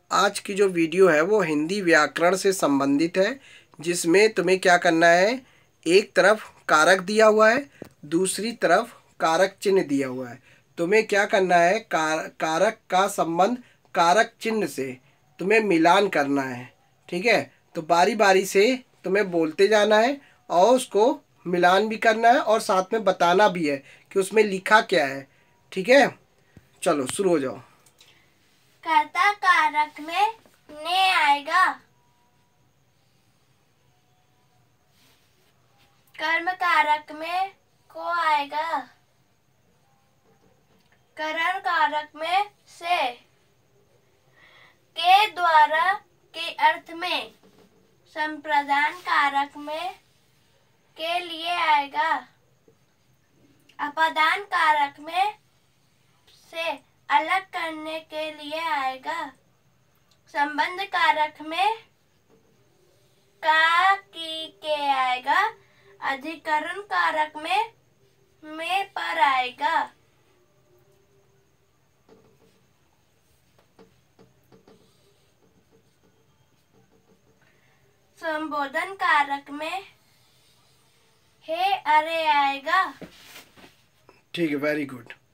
आज की जो वीडियो है वो हिंदी व्याकरण से संबंधित है, जिसमें तुम्हें क्या करना है, एक तरफ कारक दिया हुआ है, दूसरी तरफ कारक चिन्ह दिया हुआ है। तुम्हें क्या करना है, कारक का संबंध कारक चिन्ह से तुम्हें मिलान करना है। ठीक है, तो बारी बारी से तुम्हें बोलते जाना है और उसको मिलान भी करना है और साथ में बताना भी है कि उसमें लिखा क्या है। ठीक है, चलो शुरू हो जाओ। कर्ता कारक में ने आएगा, कर्म कारक में को आएगा, करण कारक में से, के द्वारा के अर्थ में, संप्रदान कारक में के लिए आएगा, अपादान कारक में से अलग करने के लिए आएगा, संबंध कारक में का की के आएगा, अधिकरण कारक में पर आएगा, संबोधन कारक में हे अरे आएगा। ठीक है, वेरी गुड।